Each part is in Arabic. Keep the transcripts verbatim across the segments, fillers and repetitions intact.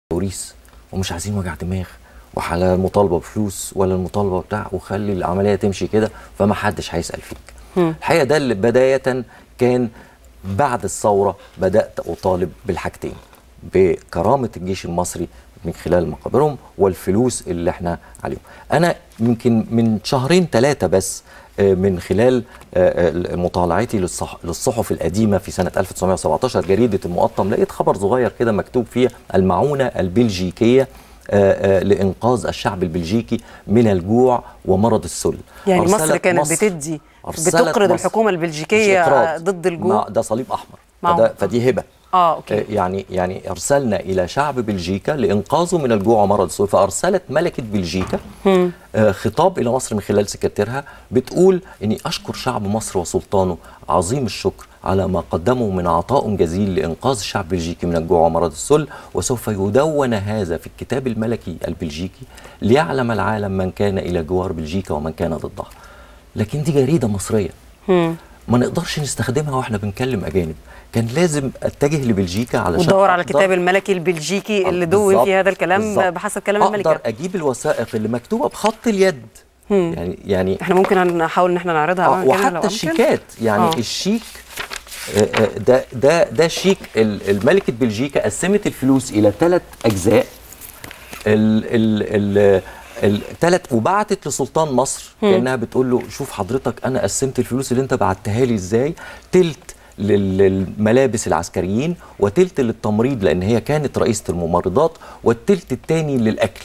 توريث ومش عايزين وجع دماغ وحلا المطالبه بفلوس ولا المطالبه بتاع، وخلي العمليه تمشي كده فما حدش هيسال فيك. م. الحقيقه ده اللي بدايه كان بعد الثوره بدات اطالب بالحاجتين، بكرامه الجيش المصري من خلال مقابرهم والفلوس اللي احنا عليهم. انا يمكن من شهرين ثلاثه بس من خلال مطالعتي للصحف القديمه في سنه ألف وتسعمائة وسبعة عشر جريده المقطم، لقيت خبر صغير كده مكتوب فيه المعونه البلجيكيه لإنقاذ الشعب البلجيكي من الجوع ومرض السل. يعني مصر كانت مصر بتدي بتقرض الحكومة البلجيكية ضد الجوع؟ ده صليب أحمر، فده فدي هبة. اه اوكي. يعني يعني ارسلنا الى شعب بلجيكا لانقاذه من الجوع ومرض السل، فارسلت ملكه بلجيكا آه خطاب الى مصر من خلال سكرتيرها بتقول اني اشكر شعب مصر وسلطانه عظيم الشكر على ما قدموا من عطاء جزيل لانقاذ الشعب البلجيكي من الجوع ومرض السل، وسوف يدون هذا في الكتاب الملكي البلجيكي ليعلم العالم من كان الى جوار بلجيكا ومن كان ضدها. لكن دي جريده مصريه مم. ما نقدرش نستخدمها واحنا بنكلم اجانب، كان لازم اتجه لبلجيكا علشان ودور على الكتاب الملكي البلجيكي اللي دون في هذا الكلام بالزبط. بحسب كلام الملكه اقدر اجيب الوثائق اللي مكتوبه بخط اليد. مم. يعني يعني احنا ممكن نحاول ان احنا نعرضها آه وحتى الشيكات يعني آه. الشيك ده ده ده شيك الملكه بلجيكا قسمت الفلوس الى ثلاث اجزاء، ال ال ال الثلاث وبعتت لسلطان مصر كانها بتقول له شوف حضرتك انا قسمت الفلوس اللي انت بعتها لي ازاي، تلت للملابس العسكريين وتلت للتمريض لان هي كانت رئيسه الممرضات، والتلت الثاني للاكل.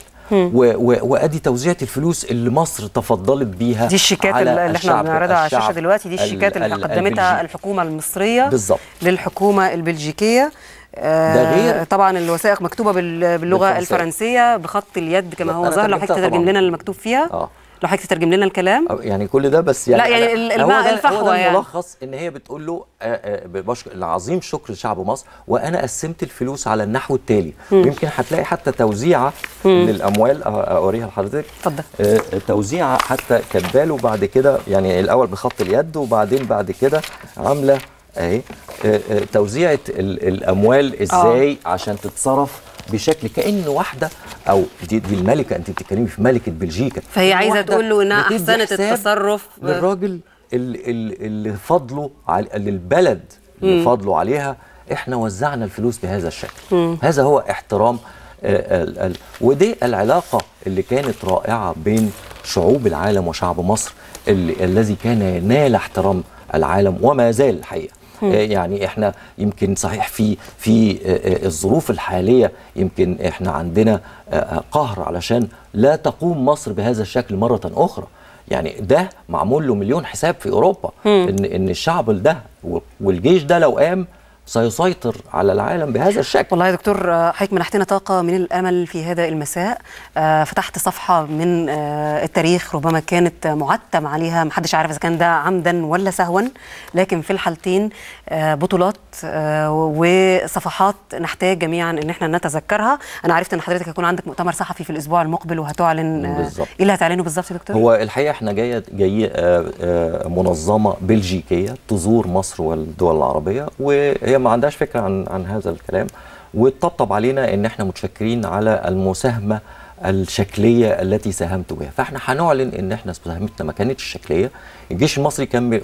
وادي توزيعه الفلوس اللي مصر تفضلت بيها. دي الشيكات اللي احنا بنعرضها على الشاشه دلوقتي، دي الشيكات اللي قدمتها الحكومه المصريه بالزبط. للحكومه البلجيكيه. ده غير طبعا الوثائق مكتوبه باللغه بالفرنسية. الفرنسيه بخط اليد كما هو ظاهر. لو حضرتك تترجم لنا اللي مكتوب فيها اه لو حضرتك تترجم لنا الكلام يعني كل ده بس يعني لا يعني الماء الفحوى هو ده يعني الملخص ان هي بتقول له العظيم شكر لشعب مصر وانا قسمت الفلوس على النحو التالي. ويمكن هتلاقي حتى توزيعه للاموال اوريها لحضرتك. اتفضل. توزيعه حتى كاتباله بعد كده يعني الاول بخط اليد وبعدين بعد كده عامله اهي توزيعه الاموال ازاي أوه. عشان تتصرف بشكل كأن واحده او دي, دي الملكه، انت بتتكلمي في ملكه بلجيكا، فهي عايزه تقول له انها احسنت التصرف للراجل اللي, اللي فضلوا على للبلد اللي مم. فضلوا عليها. احنا وزعنا الفلوس بهذا الشكل. مم. هذا هو احترام ال ال ودي العلاقه اللي كانت رائعه بين شعوب العالم وشعب مصر اللي الذي كان ينال احترام العالم وما زال الحقيقه. يعني احنا يمكن صحيح في في الظروف الحاليه يمكن احنا عندنا قهر علشان لا تقوم مصر بهذا الشكل مره اخرى. يعني ده معمول له مليون حساب في اوروبا ان ان الشعب ده والجيش ده لو قام سيسيطر على العالم بهذا الشكل. والله يا دكتور حضرتك منحتنا طاقة من الأمل في هذا المساء. آه فتحت صفحة من آه التاريخ ربما كانت معتم عليها، محدش عارف إذا كان ده عمدا ولا سهوا، لكن في الحالتين آه بطولات آه وصفحات نحتاج جميعا إن احنا نتذكرها. أنا عرفت إن حضرتك هيكون عندك مؤتمر صحفي في الأسبوع المقبل وهتعلن آه إيه اللي هتعلنه بالظبط يا دكتور؟ هو الحقيقة احنا جاية جاي آه آه منظمة بلجيكية تزور مصر والدول العربية، وهي ما عندهاش فكره عن عن هذا الكلام، وتطبطب علينا ان احنا متشكرين على المساهمه الشكليه التي ساهمت بها. فاحنا هنعلن ان احنا مساهمتنا ما كانتش شكليه. الجيش المصري كان